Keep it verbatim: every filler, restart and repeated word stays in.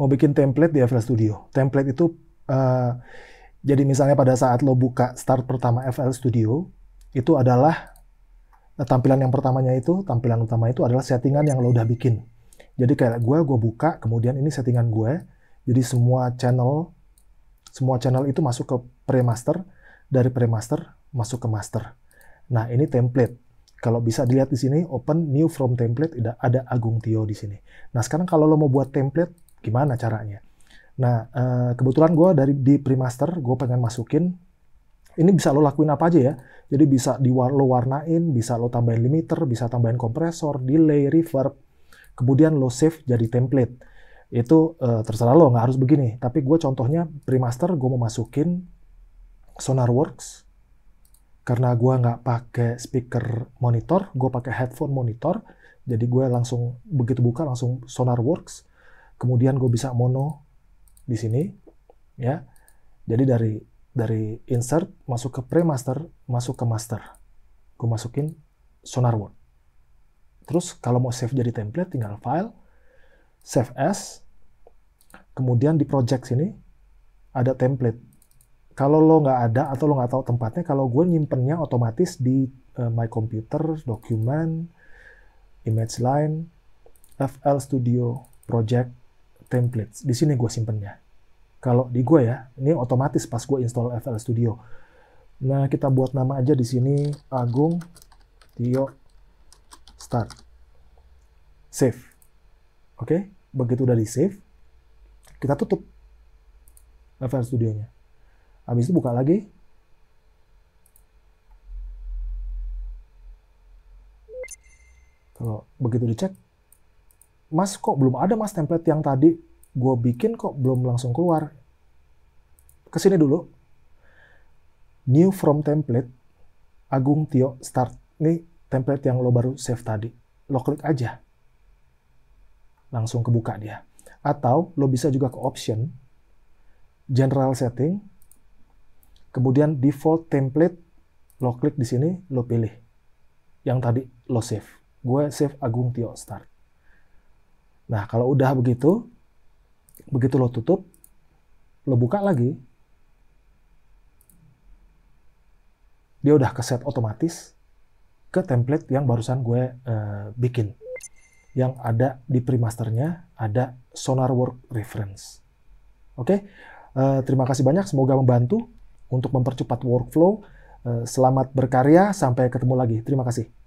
mau bikin template di F L Studio. Template itu, uh, jadi misalnya pada saat lo buka start pertama F L Studio, itu adalah uh, tampilan yang pertamanya itu, tampilan utama itu adalah settingan yang lo udah bikin. Jadi kayak gue, gue buka, kemudian ini settingan gue. Jadi semua channel, semua channel itu masuk ke pre-master, dari pre-master masuk ke master. Nah, ini template. Kalau bisa dilihat di sini, open new from template, ada Agung Tio di sini. Nah, sekarang kalau lo mau buat template, gimana caranya? Nah, kebetulan gue dari di pre-master, gue pengen masukin, ini bisa lo lakuin apa aja ya. Jadi bisa di lo warnain, bisa lo tambahin limiter, bisa tambahin kompresor, delay, reverb, kemudian lo save jadi template. Itu uh, terserah lo, nggak harus begini. Tapi gue contohnya pre-master, gue mau masukin Sonarworks. Karena gue nggak pakai speaker monitor, gue pakai headphone monitor. Jadi gue langsung, begitu buka langsung Sonarworks. Kemudian gue bisa mono di sini, ya. Jadi dari dari insert masuk ke pre-master, masuk ke master. Gue masukin Sonarworks. Terus kalau mau save jadi template, tinggal file, save as, kemudian di project sini ada template. Kalau lo nggak ada atau lo nggak tahu tempatnya, kalau gue nyimpennya otomatis di uh, my computer, document, image line, F L Studio, project, templates. Di sini gue simpennya. Kalau di gue ya, ini otomatis pas gue install F L Studio. Nah, kita buat nama aja di sini Agung Tio Start. Save. Oke, begitu udah di save, kita tutup F L Studio-nya. Habis itu buka lagi. Kalau begitu dicek, Mas kok belum ada mas template yang tadi gue bikin kok belum langsung keluar. Kesini dulu. New from template, Agung Tio Start. Ini template yang lo baru save tadi. Lo klik aja. Langsung kebuka dia. Atau lo bisa juga ke option, general setting, kemudian default template, lo klik di sini, lo pilih. Yang tadi lo save. Gue save Agung Tio Start. Nah, kalau udah begitu, begitu lo tutup, lo buka lagi, dia udah keset otomatis ke template yang barusan gue uh, bikin. Yang ada di pre-masternya, ada Sonarworks reference. Oke, uh, terima kasih banyak, semoga membantu untuk mempercepat workflow. Uh, selamat berkarya, sampai ketemu lagi. Terima kasih.